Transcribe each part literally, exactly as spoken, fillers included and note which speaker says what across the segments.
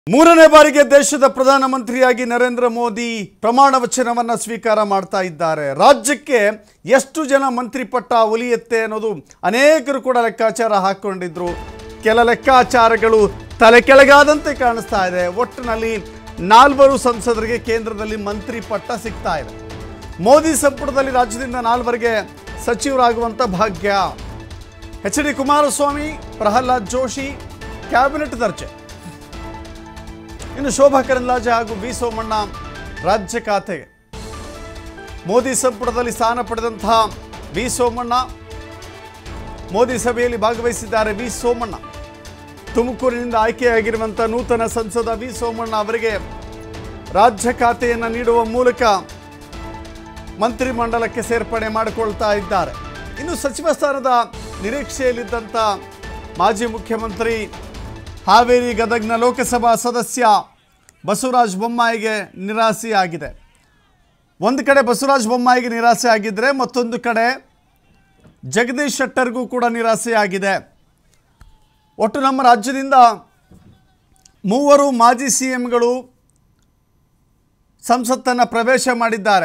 Speaker 1: ಮೂರನೇ ಬಾರಿಗೆ ದೇಶದ ಪ್ರಧಾನಮಂತ್ರಿಯಾಗಿ ನರೇಂದ್ರ ಮೋದಿ ಪ್ರಮಾಣ ವಚನವನ್ನು ಸ್ವೀಕಾರ ಮಾಡ್ತಾ ಇದ್ದಾರೆ. ರಾಜ್ಯಕ್ಕೆ ಎಷ್ಟು ಜನ ಮಂತ್ರಿ ಪಟ್ಟ ಒಲಿಯುತ್ತೆ ಅನ್ನೋದು ಅನೇಕರು ಕೂಡ ಲೆಕ್ಕಾಚಾರ ಹಾಕೊಂಡಿದ್ರು. ಕೆಲ ಲೆಕ್ಕಾಚಾರಗಳು ತಲೆ ಕೆಳಗಾದಂತೆ ಕಾಣಿಸ್ತಾ ಇದೆ. ಒಟ್ಟಿನಲ್ಲಿ ನಾಲ್ವರು ಸಂಸದರಿಗೆ ಕೇಂದ್ರದಲ್ಲಿ ಮಂತ್ರಿ ಪಟ್ಟ ಸಿಗ್ತಾ ಇದೆ. ಮೋದಿ ಸಂಪುಟದಲ್ಲಿ ರಾಜ್ಯದಿಂದ ನಾಲ್ವರಿಗೆ ಸಚಿವರಾಗುವಂತ ಭಾಗ್ಯ. H D Kumaraswamy, Pralhad Joshi cabinet ದರ್ಜೆ. ಇನ್ನು ಶೋಭಾ ಕರಂದ್ಲಾಜೆ ಹಾಗೂ ವಿ ಸೋಮಣ್ಣ ರಾಜ್ಯ ಖಾತೆಗೆ. ಮೋದಿ ಸಂಪುಟದಲ್ಲಿ ಸ್ಥಾನ ಪಡೆದಂತಹ ವಿ ಸೋಮಣ್ಣ ಮೋದಿ ಸಭೆಯಲ್ಲಿ ಭಾಗವಹಿಸಿದ್ದಾರೆ. ವಿ ಸೋಮಣ್ಣ ತುಮಕೂರಿನಿಂದ ಆಯ್ಕೆಯಾಗಿರುವಂಥ ನೂತನ ಸಂಸದ ವಿ ಸೋಮಣ್ಣ ಅವರಿಗೆ ರಾಜ್ಯ ಖಾತೆಯನ್ನು ನೀಡುವ ಮೂಲಕ ಮಂತ್ರಿಮಂಡಲಕ್ಕೆ ಸೇರ್ಪಡೆ ಮಾಡಿಕೊಳ್ತಾ ಇದ್ದಾರೆ. ಇನ್ನು ಸಚಿವ ಸ್ಥಾನದ ನಿರೀಕ್ಷೆಯಲ್ಲಿದ್ದಂಥ ಮಾಜಿ ಮುಖ್ಯಮಂತ್ರಿ ಹಾವೇರಿ ಗದಗ್ನ ಲೋಕಸಭಾ ಸದಸ್ಯ ಬಸವರಾಜ ಬೊಮ್ಮಾಯಿಗೆ ನಿರಾಸೆಯಾಗಿದೆ. ಒಂದು ಕಡೆ ಬಸವರಾಜ ಬೊಮ್ಮಾಯಿಗೆ ನಿರಾಸೆ ಆಗಿದ್ದರೆ ಮತ್ತೊಂದು ಕಡೆ ಜಗದೀಶ್ ಶೆಟ್ಟರ್ಗೂ ಕೂಡ ನಿರಾಸೆಯಾಗಿದೆ. ಒಟ್ಟು ನಮ್ಮ ರಾಜ್ಯದಿಂದ ಮೂವರು ಮಾಜಿ ಸಿ ಎಂಗಳು ಸಂಸತ್ತನ್ನು ಪ್ರವೇಶ ಮಾಡಿದ್ದಾರೆ.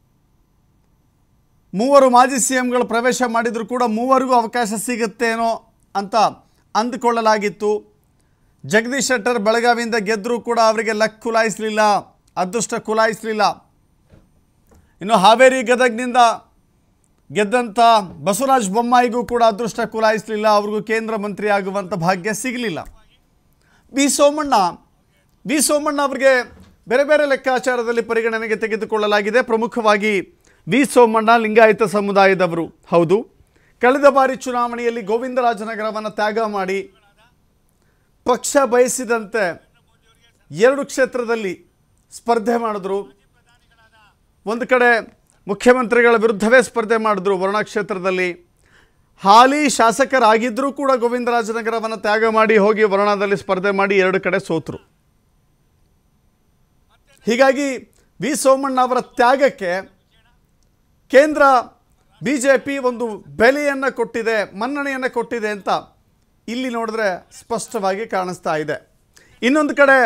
Speaker 1: ಮೂವರು ಮಾಜಿ ಸಿ ಎಂಗಳು ಪ್ರವೇಶ ಮಾಡಿದರೂ ಕೂಡ ಮೂವರಿಗೂ ಅವಕಾಶ ಸಿಗುತ್ತೇನೋ ಅಂತ ಅಂದುಕೊಳ್ಳಲಾಗಿತ್ತು. ಜಗದೀಶ್ ಶೆಟ್ಟರ್ ಬೆಳಗಾವಿಯಿಂದ ಗೆದ್ದರೂ ಕೂಡ ಅವರಿಗೆ ಲಕ್ ಕುಲಾಯಿಸಲಿಲ್ಲ, ಅದೃಷ್ಟ ಕುಲಾಯಿಸಲಿಲ್ಲ. ಇನ್ನು ಹಾವೇರಿ ಗದಗ್ನಿಂದ ಗೆದ್ದಂಥ ಬಸವರಾಜ ಬೊಮ್ಮಾಯಿಗೂ ಕೂಡ ಅದೃಷ್ಟ ಕುಲಾಯಿಸಲಿಲ್ಲ, ಅವ್ರಿಗೂ ಕೇಂದ್ರ ಮಂತ್ರಿ ಆಗುವಂಥ ಭಾಗ್ಯ ಸಿಗಲಿಲ್ಲ. ವಿ ಸೋಮಣ್ಣ ವಿ ಸೋಮಣ್ಣ ಅವರಿಗೆ ಬೇರೆ ಬೇರೆ ಲೆಕ್ಕಾಚಾರದಲ್ಲಿ ಪರಿಗಣನೆಗೆ ತೆಗೆದುಕೊಳ್ಳಲಾಗಿದೆ. ಪ್ರಮುಖವಾಗಿ ವಿ ಸೋಮಣ್ಣ ಲಿಂಗಾಯತ ಸಮುದಾಯದವರು. ಹೌದು, ಕಳೆದ ಬಾರಿ ಚುನಾವಣೆಯಲ್ಲಿ ಗೋವಿಂದರಾಜನಗರವನ್ನು ತ್ಯಾಗ ಮಾಡಿ ಪಕ್ಷ ಬಯಸಿದಂತೆ ಎರಡು ಕ್ಷೇತ್ರದಲ್ಲಿ ಸ್ಪರ್ಧೆ ಮಾಡಿದ್ರು. ಒಂದು ಕಡೆ ಮುಖ್ಯಮಂತ್ರಿಗಳ ವಿರುದ್ಧವೇ ಸ್ಪರ್ಧೆ ಮಾಡಿದ್ರು ವರುಣಾ ಕ್ಷೇತ್ರದಲ್ಲಿ. ಹಾಲಿ ಶಾಸಕರಾಗಿದ್ದರೂ ಕೂಡ ಗೋವಿಂದರಾಜನಗರವನ್ನು ತ್ಯಾಗ ಮಾಡಿ ಹೋಗಿ ವರುಣಾದಲ್ಲಿ ಸ್ಪರ್ಧೆ ಮಾಡಿ ಎರಡು ಕಡೆ ಸೋತರು. ಹೀಗಾಗಿ ವಿ ಸೋಮಣ್ಣ ಅವರ ತ್ಯಾಗಕ್ಕೆ ಕೇಂದ್ರ ಬಿ ಜೆ ಪಿ ಒಂದು ಬೆಲೆಯನ್ನು ಕೊಟ್ಟಿದೆ, ಮನ್ನಣೆಯನ್ನು ಕೊಟ್ಟಿದೆ ಅಂತ ಇಲ್ಲಿ ನೋಡಿದ್ರೆ ಸ್ಪಷ್ಟವಾಗಿ ಕಾಣಿಸ್ತಾ ಇದೆ. ಇನ್ನೊಂದು ಕಡೆ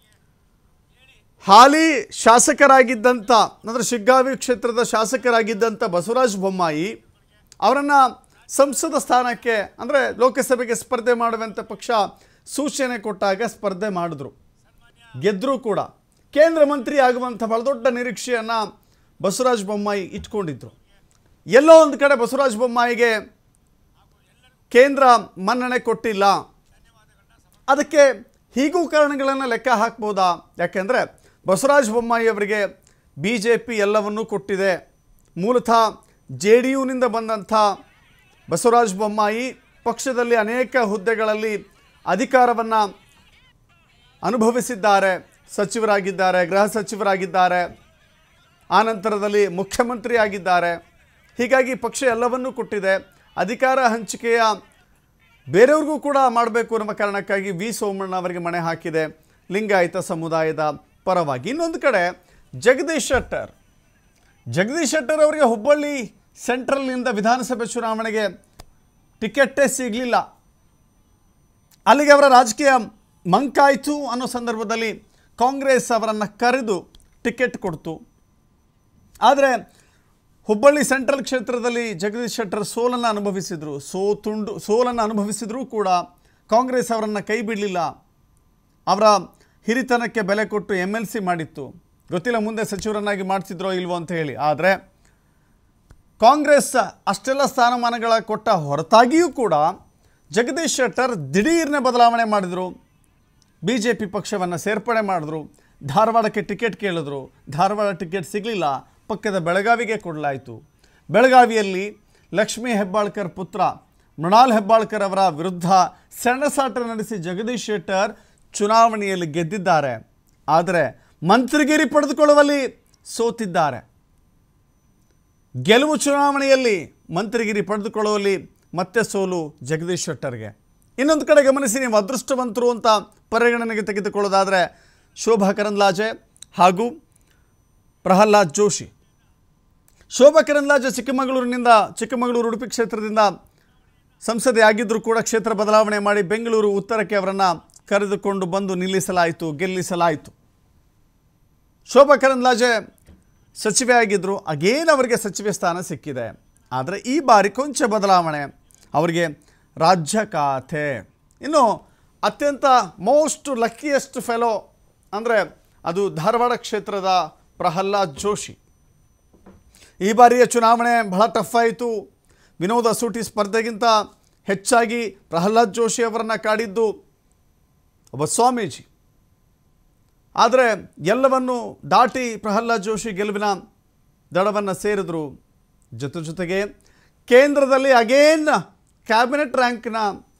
Speaker 1: ಹಾಲಿ ಶಾಸಕರಾಗಿದ್ದಂಥ ಅಂದರೆ ಶಿಗ್ಗಾವಿ ಕ್ಷೇತ್ರದ ಶಾಸಕರಾಗಿದ್ದಂಥ ಬಸವರಾಜ ಬೊಮ್ಮಾಯಿ ಅವರನ್ನು ಸಂಸದ ಸ್ಥಾನಕ್ಕೆ ಅಂದರೆ ಲೋಕಸಭೆಗೆ ಸ್ಪರ್ಧೆ ಮಾಡುವಂಥ ಪಕ್ಷ ಸೂಚನೆ ಕೊಟ್ಟಾಗ ಸ್ಪರ್ಧೆ ಮಾಡಿದ್ರು, ಗೆದ್ದರೂ ಕೂಡ. ಕೇಂದ್ರ ಮಂತ್ರಿ ಆಗುವಂಥ ಬಹಳ ದೊಡ್ಡ ನಿರೀಕ್ಷೆಯನ್ನು ಬಸವರಾಜ ಬೊಮ್ಮಾಯಿ ಇಟ್ಕೊಂಡಿದ್ರು. ಎಲ್ಲೋ ಒಂದು ಕಡೆ ಬಸವರಾಜ ಬೊಮ್ಮಾಯಿಗೆ ಕೇಂದ್ರ ಮನ್ನಣೆ ಕೊಟ್ಟಿಲ್ಲ. ಅದಕ್ಕೆ ಹೀಗೂ ಕಾರಣಗಳನ್ನು ಲೆಕ್ಕ ಹಾಕ್ಬೋದಾ? ಯಾಕೆಂದರೆ ಬಸವರಾಜ ಬೊಮ್ಮಾಯಿ ಅವರಿಗೆ ಬಿ ಜೆ ಪಿ ಎಲ್ಲವನ್ನೂ ಕೊಟ್ಟಿದೆ. ಮೂಲತಃ ಜೆ ಡಿ ಯುನಿಂದ ಬಂದಂಥ ಬಸವರಾಜ ಬೊಮ್ಮಾಯಿ ಪಕ್ಷದಲ್ಲಿ ಅನೇಕ ಹುದ್ದೆಗಳಲ್ಲಿ ಅಧಿಕಾರವನ್ನು ಅನುಭವಿಸಿದ್ದಾರೆ. ಸಚಿವರಾಗಿದ್ದಾರೆ, ಗೃಹ ಸಚಿವರಾಗಿದ್ದಾರೆ, ಆನಂತರದಲ್ಲಿ ಮುಖ್ಯಮಂತ್ರಿ ಆಗಿದ್ದಾರೆ. ಹೀಗಾಗಿ ಪಕ್ಷ ಎಲ್ಲವನ್ನೂ ಕೊಟ್ಟಿದೆ. ಅಧಿಕಾರ ಹಂಚಿಕೆಯ ಬೇರೆಯವ್ರಿಗೂ ಕೂಡ ಮಾಡಬೇಕು ಅನ್ನುವ ಕಾರಣಕ್ಕಾಗಿ ವಿ ಸೋಮಣ್ಣ ಅವರಿಗೆ ಮಣೆ ಹಾಕಿದೆ ಲಿಂಗಾಯತ ಸಮುದಾಯದ ಪರವಾಗಿ. ಇನ್ನೊಂದು ಕಡೆ ಜಗದೀಶ್ ಶೆಟ್ಟರ್ ಜಗದೀಶ್ ಶೆಟ್ಟರ್ ಅವರಿಗೆ ಹುಬ್ಬಳ್ಳಿ ಸೆಂಟ್ರಲ್ನಿಂದ ವಿಧಾನಸಭೆ ಚುನಾವಣೆಗೆ ಟಿಕೆಟ್ಟೇ ಸಿಗಲಿಲ್ಲ. ಅಲ್ಲಿಗೆ ಅವರ ರಾಜಕೀಯ ಮಂಕಾಯಿತು ಅನ್ನೋ ಸಂದರ್ಭದಲ್ಲಿ ಕಾಂಗ್ರೆಸ್ ಅವರನ್ನು ಕರೆದು ಟಿಕೆಟ್ ಕೊಡ್ತು. ಆದರೆ ಹುಬ್ಬಳ್ಳಿ ಸೆಂಟ್ರಲ್ ಕ್ಷೇತ್ರದಲ್ಲಿ ಜಗದೀಶ್ ಶೆಟ್ಟರ್ ಸೋಲನ್ನು ಅನುಭವಿಸಿದರು. ಸೋತುಂಡು ಸೋಲನ್ನು ಅನುಭವಿಸಿದರೂ ಕೂಡ ಕಾಂಗ್ರೆಸ್ ಅವರನ್ನು ಕೈ ಬಿಡಲಿಲ್ಲ. ಅವರ ಹಿರಿತನಕ್ಕೆ ಬೆಲೆ ಕೊಟ್ಟು ಎಮ್ ಎಲ್ ಸಿ ಮಾಡಿತ್ತು. ಗೊತ್ತಿಲ್ಲ ಮುಂದೆ ಸಚಿವರನ್ನಾಗಿ ಮಾಡ್ತಿದ್ರೋ ಇಲ್ವೋ ಅಂತ ಹೇಳಿ. ಆದರೆ ಕಾಂಗ್ರೆಸ್ ಅಷ್ಟೆಲ್ಲ ಸ್ಥಾನಮಾನಗಳ ಕೊಟ್ಟ ಹೊರತಾಗಿಯೂ ಕೂಡ ಜಗದೀಶ್ ಶೆಟ್ಟರ್ ದಿಢೀರ್ನೆ ಬದಲಾವಣೆ ಮಾಡಿದರು. ಬಿ ಜೆ ಪಿ ಪಕ್ಷವನ್ನು ಸೇರ್ಪಡೆ ಮಾಡಿದ್ರು. ಧಾರವಾಡಕ್ಕೆ ಟಿಕೆಟ್ ಕೇಳಿದ್ರು, ಧಾರವಾಡ ಟಿಕೆಟ್ ಸಿಗಲಿಲ್ಲ. ಪಕ್ಕದ ಬೆಳಗಾವಿಗೆ ಕೊಡಲಾಯಿತು. ಬೆಳಗಾವಿಯಲ್ಲಿ ಲಕ್ಷ್ಮೀ ಹೆಬ್ಬಾಳ್ಕರ್ ಪುತ್ರ ಮೃಣಾಲ್ ಹೆಬ್ಬಾಳ್ಕರ್ ಅವರ ವಿರುದ್ಧ ಸೆಣಸಾಟ ನಡೆಸಿ ಜಗದೀಶ್ ಶೆಟ್ಟರ್ ಚುನಾವಣೆಯಲ್ಲಿ ಗೆದ್ದಿದ್ದಾರೆ. ಆದರೆ ಮಂತ್ರಿಗಿರಿ ಪಡೆದುಕೊಳ್ಳುವಲ್ಲಿ ಸೋತಿದ್ದಾರೆ. ಗೆಲುವು ಚುನಾವಣೆಯಲ್ಲಿ, ಮಂತ್ರಿಗಿರಿ ಪಡೆದುಕೊಳ್ಳುವಲ್ಲಿ ಮತ್ತೆ ಸೋಲು ಜಗದೀಶ್ ಶೆಟ್ಟರ್ಗೆ. ಇನ್ನೊಂದು ಕಡೆ ಗಮನಿಸಿ, ನೀವು ಅದೃಷ್ಟವಂತರು ಅಂತ ಪರಿಗಣನೆಗೆ ತೆಗೆದುಕೊಳ್ಳೋದಾದರೆ ಶೋಭಾ ಕರಂದ್ಲಾಜೆ ಹಾಗೂ ಪ್ರಹ್ಲಾದ್ ಜೋಶಿ. ಶೋಭಾ ಕರಂದ್ಲಾಜೆ ಚಿಕ್ಕಮಗಳೂರಿನಿಂದ ಚಿಕ್ಕಮಗಳೂರು ಉಡುಪಿ ಕ್ಷೇತ್ರದಿಂದ ಸಂಸದೆ ಆಗಿದ್ದರೂ ಕೂಡ ಕ್ಷೇತ್ರ ಬದಲಾವಣೆ ಮಾಡಿ ಬೆಂಗಳೂರು ಉತ್ತರಕ್ಕೆ ಅವರನ್ನು ಕರೆದುಕೊಂಡು ಬಂದು ನಿಲ್ಲಿಸಲಾಯಿತು, ಗೆಲ್ಲಿಸಲಾಯಿತು. ಶೋಭಾ ಕರಂದ್ಲಾಜೆ ಸಚಿವೆ ಆಗಿದ್ದರು, ಅಗೇನ್ ಅವರಿಗೆ ಸಚಿವೆ ಸ್ಥಾನ ಸಿಕ್ಕಿದೆ. ಆದರೆ ಈ ಬಾರಿ ಕೊಂಚ ಬದಲಾವಣೆ, ಅವರಿಗೆ ರಾಜ್ಯ ಖಾತೆ. ಇನ್ನು ಅತ್ಯಂತ ಮೋಸ್ಟ್ ಲಕ್ಕಿಯೆಸ್ಟ್ ಫೆಲೋ ಅಂದರೆ ಅದು ಧಾರವಾಡ ಕ್ಷೇತ್ರದ ಪ್ರಹ್ಲಾದ್ ಜೋಶಿ. ಈ ಬಾರಿಯ ಚುನಾವಣೆ ಬಹಳ ಟಫ್ ಆಯಿತು. ವಿನೋದ ಸೂಟಿ ಸ್ಪರ್ಧೆಗಿಂತ ಹೆಚ್ಚಾಗಿ ಪ್ರಹ್ಲಾದ್ ಜೋಶಿ ಅವರನ್ನು ಕಾಡಿದ್ದು ಒಬ್ಬ ಸ್ವಾಮೀಜಿ. ಆದರೆ ಎಲ್ಲವನ್ನು ದಾಟಿ ಪ್ರಹ್ಲಾದ್ ಜೋಶಿ ಗೆಲುವಿನ ದಡವನ್ನು ಸೇರಿದ್ರು. ಜೊತೆ ಜೊತೆಗೆ ಕೇಂದ್ರದಲ್ಲಿ ಅಗೇನ್ ಕ್ಯಾಬಿನೆಟ್ ರ್ಯಾಂಕ್ನ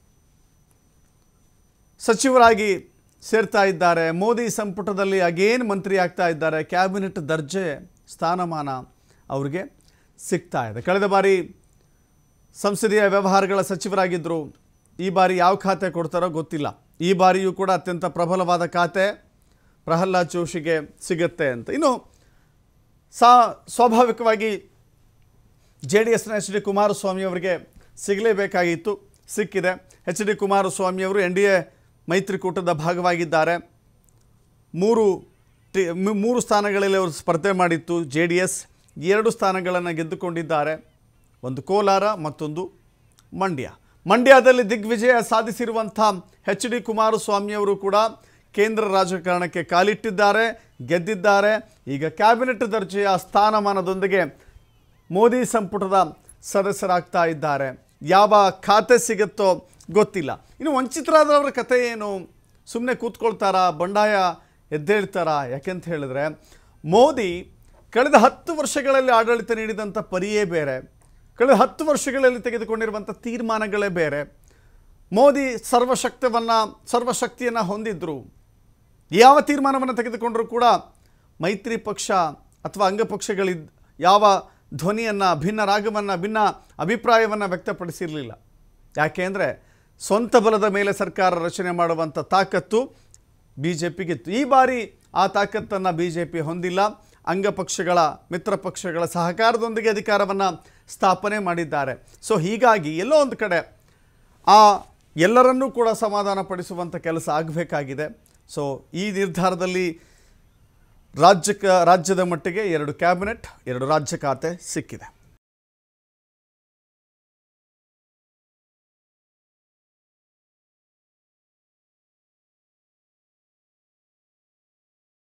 Speaker 1: ಸಚಿವರಾಗಿ ಸೇರ್ತಾ ಇದ್ದಾರೆ. ಮೋದಿ ಸಂಪುಟದಲ್ಲಿ ಅಗೇನ್ ಮಂತ್ರಿ ಆಗ್ತಾ ಇದ್ದಾರೆ. ಕ್ಯಾಬಿನೆಟ್ ದರ್ಜೆ ಸ್ಥಾನಮಾನ ಅವರಿಗೆ ಸಿಗ್ತಾ ಇದೆ. ಕಳೆದ ಬಾರಿ ಸಂಸದೀಯ ವ್ಯವಹಾರಗಳ ಸಚಿವರಾಗಿದ್ದರು. ಈ ಬಾರಿ ಯಾವ ಖಾತೆ ಕೊಡ್ತಾರೋ ಗೊತ್ತಿಲ್ಲ. ಈ ಬಾರಿಯೂ ಕೂಡ ಅತ್ಯಂತ ಪ್ರಬಲವಾದ ಖಾತೆ ಪ್ರಹ್ಲಾದ್ ಜೋಶಿಗೆ ಸಿಗುತ್ತೆ ಅಂತ. ಇನ್ನು ಸಾ ಸ್ವಾಭಾವಿಕವಾಗಿ ಜೆ ಡಿ ಎಸ್ನ ಎಚ್ ಡಿ ಕುಮಾರಸ್ವಾಮಿ ಅವರಿಗೆ ಸಿಗಲೇಬೇಕಾಗಿತ್ತು, ಸಿಕ್ಕಿದೆ. ಎಚ್ ಡಿ ಕುಮಾರಸ್ವಾಮಿಯವರು ಎನ್ ಡಿ ಎ ಮೈತ್ರಿಕೂಟದ ಭಾಗವಾಗಿದ್ದಾರೆ. ಮೂರು ಟಿ ಮೂರು ಸ್ಥಾನಗಳಲ್ಲಿ ಅವರು ಸ್ಪರ್ಧೆ ಮಾಡಿತ್ತು ಜೆ ಡಿ ಎಸ್. ಎರಡು ಸ್ಥಾನಗಳನ್ನು ಗೆದ್ದುಕೊಂಡಿದ್ದಾರೆ. ಒಂದು ಕೋಲಾರ, ಮತ್ತೊಂದು ಮಂಡ್ಯ. ಮಂಡ್ಯದಲ್ಲಿ ದಿಗ್ವಿಜಯ ಸಾಧಿಸಿರುವಂಥ ಎಚ್ ಡಿ ಕುಮಾರಸ್ವಾಮಿಯವರು ಕೂಡ ಕೇಂದ್ರ ರಾಜಕಾರಣಕ್ಕೆ ಕಾಲಿಟ್ಟಿದ್ದಾರೆ, ಗೆದ್ದಿದ್ದಾರೆ. ಈಗ ಕ್ಯಾಬಿನೆಟ್ ದರ್ಜೆಯ ಸ್ಥಾನಮಾನದೊಂದಿಗೆ ಮೋದಿ ಸಂಪುಟದ ಸದಸ್ಯರಾಗ್ತಾ ಇದ್ದಾರೆ. ಯಾವ ಖಾತೆ ಸಿಗುತ್ತೋ ಗೊತ್ತಿಲ್ಲ. ಇನ್ನು ವಂಚಿತರಾದವರ ಕಥೆ ಏನು? ಸುಮ್ಮನೆ ಕೂತ್ಕೊಳ್ತಾರಾ? ಬಂಡಾಯ ಎದ್ದೇಳ್ತಾರಾ? ಯಾಕೆಂತ ಹೇಳಿದ್ರೆ ಮೋದಿ ಕಳೆದ ಹತ್ತು ವರ್ಷಗಳಲ್ಲಿ ಆಡಳಿತ ನೀಡಿದಂಥ ಪರಿಯೇ ಬೇರೆ, ಕಳೆದ ಹತ್ತು ವರ್ಷಗಳಲ್ಲಿ ತೆಗೆದುಕೊಂಡಿರುವಂಥ ತೀರ್ಮಾನಗಳೇ ಬೇರೆ. ಮೋದಿ ಸರ್ವಶಕ್ತವನ್ನು ಸರ್ವಶಕ್ತಿಯನ್ನು ಹೊಂದಿದ್ರು. ಯಾವ ತೀರ್ಮಾನವನ್ನು ತೆಗೆದುಕೊಂಡರೂ ಕೂಡ ಮೈತ್ರಿ ಪಕ್ಷ ಅಥವಾ ಅಂಗಪಕ್ಷಗಳಿದ್ದ ಯಾವ ಧ್ವನಿಯನ್ನು, ಭಿನ್ನ ರಾಗವನ್ನು, ಭಿನ್ನ ಅಭಿಪ್ರಾಯವನ್ನು ವ್ಯಕ್ತಪಡಿಸಿರಲಿಲ್ಲ. ಯಾಕೆ ಅಂದರೆ ಸ್ವಂತ ಬಲದ ಮೇಲೆ ಸರ್ಕಾರ ರಚನೆ ಮಾಡುವಂಥ ತಾಕತ್ತು ಬಿ ಜೆ ಪಿಗಿತ್ತು. ಈ ಬಾರಿ ಆ ತಾಕತ್ತನ್ನು ಬಿ ಜೆ ಪಿ ಹೊಂದಿಲ್ಲ. ಅಂಗಪಕ್ಷಗಳ, ಮಿತ್ರ ಪಕ್ಷಗಳ ಸಹಕಾರದೊಂದಿಗೆ ಅಧಿಕಾರವನ್ನು ಸ್ಥಾಪನೆ ಮಾಡಿದ್ದಾರೆ. ಸೊ ಹೀಗಾಗಿ ಎಲ್ಲೋ ಒಂದು ಕಡೆ ಆ ಎಲ್ಲರನ್ನೂ ಕೂಡ ಸಮಾಧಾನ ಪಡಿಸುವಂಥ ಕೆಲಸ ಆಗಬೇಕಾಗಿದೆ. ಸೊ ಈ ನಿರ್ಧಾರದಲ್ಲಿ ರಾಜ್ಯಕ್ಕೆ ರಾಜ್ಯದ ಮಟ್ಟಿಗೆ ಎರಡು ಕ್ಯಾಬಿನೆಟ್, ಎರಡು ರಾಜ್ಯ ಖಾತೆ ಸಿಕ್ಕಿದೆ.